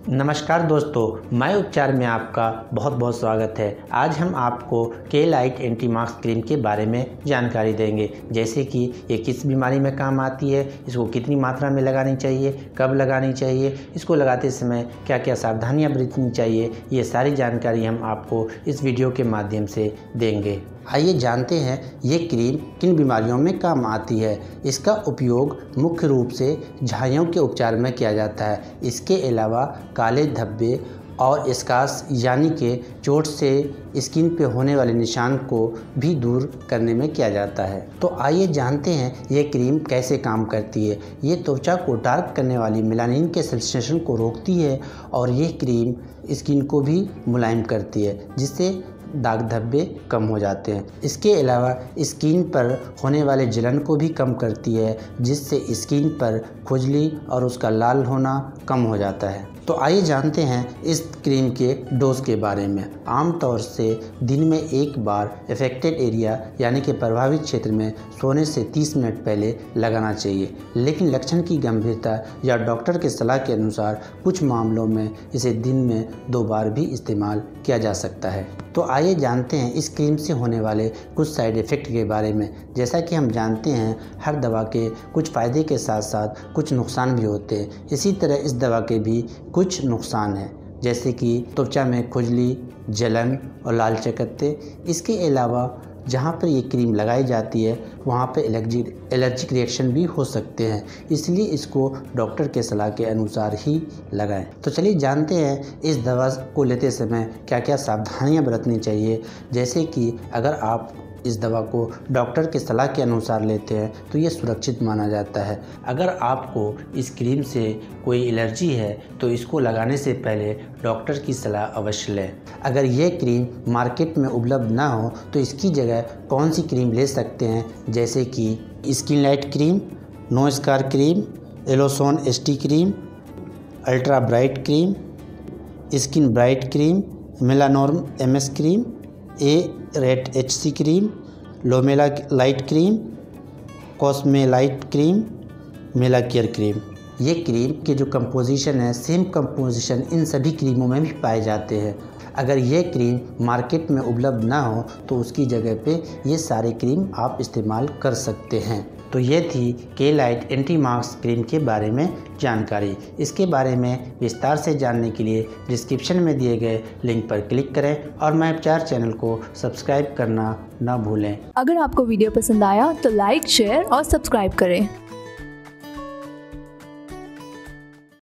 नमस्कार दोस्तों, मैं उपचार में आपका बहुत बहुत स्वागत है। आज हम आपको के-लाइट एंटी मार्क्स क्रीम के बारे में जानकारी देंगे, जैसे कि ये किस बीमारी में काम आती है, इसको कितनी मात्रा में लगानी चाहिए, कब लगानी चाहिए, इसको लगाते समय क्या क्या सावधानियां बरतनी चाहिए, ये सारी जानकारी हम आपको इस वीडियो के माध्यम से देंगे। आइए जानते हैं ये क्रीम किन बीमारियों में काम आती है। इसका उपयोग मुख्य रूप से झाइयों के उपचार में किया जाता है। इसके अलावा काले धब्बे और स्कार्स यानी कि चोट से स्किन पे होने वाले निशान को भी दूर करने में किया जाता है। तो आइए जानते हैं ये क्रीम कैसे काम करती है। ये त्वचा को डार्क करने वाली मेलानिन के सेंसेशन को रोकती है और ये क्रीम स्किन को भी मुलायम करती है, जिससे दाग धब्बे कम हो जाते हैं। इसके अलावा स्किन पर होने वाले जलन को भी कम करती है, जिससे स्किन पर खुजली और उसका लाल होना कम हो जाता है। तो आइए जानते हैं इस क्रीम के डोज के बारे में। आमतौर से दिन में एक बार अफेक्टेड एरिया यानी कि प्रभावित क्षेत्र में सोने से 30 मिनट पहले लगाना चाहिए, लेकिन लक्षण की गंभीरता या डॉक्टर के सलाह के अनुसार कुछ मामलों में इसे दिन में 2 बार भी इस्तेमाल किया जा सकता है। तो आइए जानते हैं इस क्रीम से होने वाले कुछ साइड इफ़ेक्ट के बारे में। जैसा कि हम जानते हैं हर दवा के कुछ फ़ायदे के साथ साथ कुछ नुकसान भी होते हैं। इसी तरह इस दवा के भी कुछ नुकसान हैं, जैसे कि त्वचा में खुजली, जलन और लाल चकत्ते। इसके अलावा जहाँ पर ये क्रीम लगाई जाती है वहाँ पे एलर्जिक रिएक्शन भी हो सकते हैं, इसलिए इसको डॉक्टर के सलाह के अनुसार ही लगाएं। तो चलिए जानते हैं इस दवा को लेते समय क्या क्या सावधानियाँ बरतनी चाहिए। जैसे कि अगर आप इस दवा को डॉक्टर के सलाह के अनुसार लेते हैं तो ये सुरक्षित माना जाता है। अगर आपको इस क्रीम से कोई एलर्जी है तो इसको लगाने से पहले डॉक्टर की सलाह अवश्य लें। अगर ये क्रीम मार्केट में उपलब्ध ना हो तो इसकी जगह कौन सी क्रीम ले सकते हैं, जैसे कि skin light cream, no scar cream, Elosone ST cream, ultra bright cream, skin bright cream, Melanorm MS cream, Ret HC cream, Lomela light cream, Cosme light cream, Mela care cream. ये cream के जो composition है same composition in सभी क्रीमों में भी पाए जाते हैं। अगर ये क्रीम मार्केट में उपलब्ध ना हो तो उसकी जगह पे ये सारे क्रीम आप इस्तेमाल कर सकते हैं। तो ये थी के-लाइट एंटी मार्क्स क्रीम के बारे में जानकारी। इसके बारे में विस्तार से जानने के लिए डिस्क्रिप्शन में दिए गए लिंक पर क्लिक करें और मैं उपचार चैनल को सब्सक्राइब करना ना भूलें। अगर आपको वीडियो पसंद आया तो लाइक, शेयर और सब्सक्राइब करें।